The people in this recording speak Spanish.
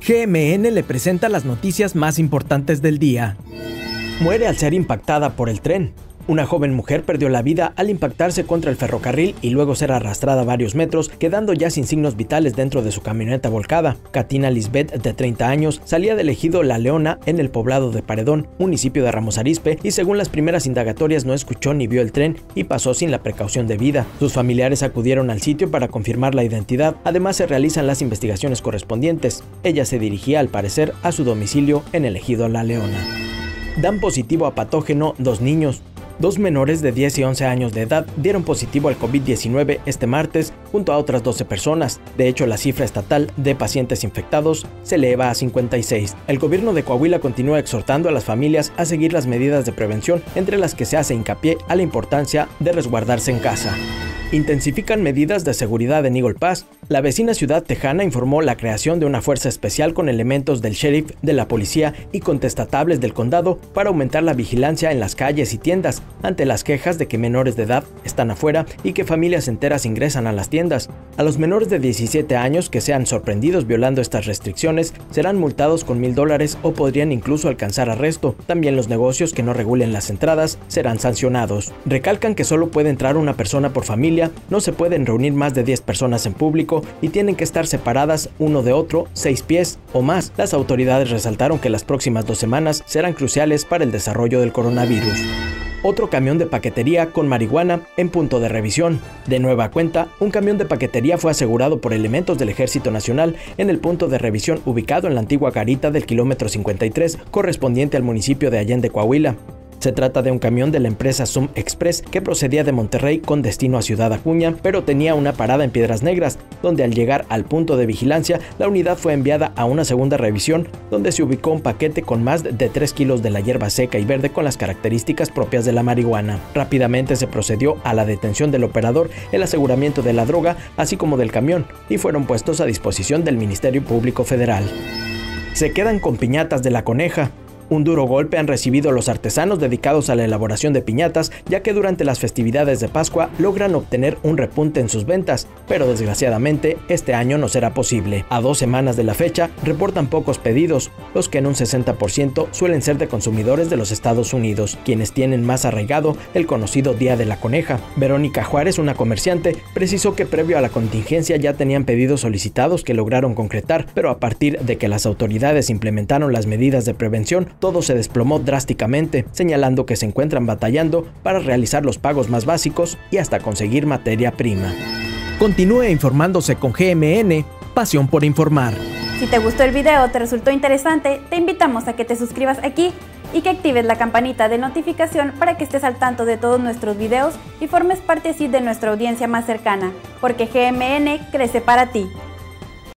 GMN le presenta las noticias más importantes del día. Muere al ser impactada por el tren. Una joven mujer perdió la vida al impactarse contra el ferrocarril y luego ser arrastrada varios metros, quedando ya sin signos vitales dentro de su camioneta volcada. Katina Lisbeth, de 30 años, salía del ejido La Leona en el poblado de Paredón, municipio de Ramos Arizpe, y según las primeras indagatorias no escuchó ni vio el tren y pasó sin la precaución debida. Sus familiares acudieron al sitio para confirmar la identidad, además se realizan las investigaciones correspondientes. Ella se dirigía al parecer a su domicilio en el ejido La Leona. Dan positivo a patógeno 2 niños. 2 menores de 10 y 11 años de edad dieron positivo al COVID-19 este martes junto a otras 12 personas. De hecho, la cifra estatal de pacientes infectados se eleva a 56. El gobierno de Coahuila continúa exhortando a las familias a seguir las medidas de prevención, entre las que se hace hincapié a la importancia de resguardarse en casa. Intensifican medidas de seguridad en Eagle Pass. La vecina ciudad tejana informó la creación de una fuerza especial con elementos del sheriff, de la policía y contestatables del condado para aumentar la vigilancia en las calles y tiendas ante las quejas de que menores de edad están afuera y que familias enteras ingresan a las tiendas. A los menores de 17 años que sean sorprendidos violando estas restricciones serán multados con $1000 o podrían incluso alcanzar arresto. También los negocios que no regulen las entradas serán sancionados. Recalcan que solo puede entrar una persona por familia, no se pueden reunir más de 10 personas en público y tienen que estar separadas uno de otro 6 pies o más. Las autoridades resaltaron que las próximas 2 semanas serán cruciales para el desarrollo del coronavirus. Otro camión de paquetería con marihuana en punto de revisión. De nueva cuenta, un camión de paquetería fue asegurado por elementos del Ejército Nacional en el punto de revisión ubicado en la antigua garita del kilómetro 53, correspondiente al municipio de Allende, Coahuila. Se trata de un camión de la empresa Sum Express que procedía de Monterrey con destino a Ciudad Acuña, pero tenía una parada en Piedras Negras, donde al llegar al punto de vigilancia, la unidad fue enviada a una segunda revisión, donde se ubicó un paquete con más de 3 kilos de la hierba seca y verde con las características propias de la marihuana. Rápidamente se procedió a la detención del operador, el aseguramiento de la droga, así como del camión, y fueron puestos a disposición del Ministerio Público Federal. Se quedan con piñatas de La Coneja. Un duro golpe han recibido los artesanos dedicados a la elaboración de piñatas, ya que durante las festividades de Pascua logran obtener un repunte en sus ventas, pero desgraciadamente este año no será posible. A 2 semanas de la fecha, reportan pocos pedidos, los que en un 60% suelen ser de consumidores de los Estados Unidos, quienes tienen más arraigado el conocido Día de la Coneja. Verónica Juárez, una comerciante, precisó que previo a la contingencia ya tenían pedidos solicitados que lograron concretar, pero a partir de que las autoridades implementaron las medidas de prevención, todo se desplomó drásticamente, señalando que se encuentran batallando para realizar los pagos más básicos y hasta conseguir materia prima. Continúe informándose con GMN, pasión por informar. Si te gustó el video o te resultó interesante, te invitamos a que te suscribas aquí y que actives la campanita de notificación para que estés al tanto de todos nuestros videos y formes parte así de nuestra audiencia más cercana, porque GMN crece para ti.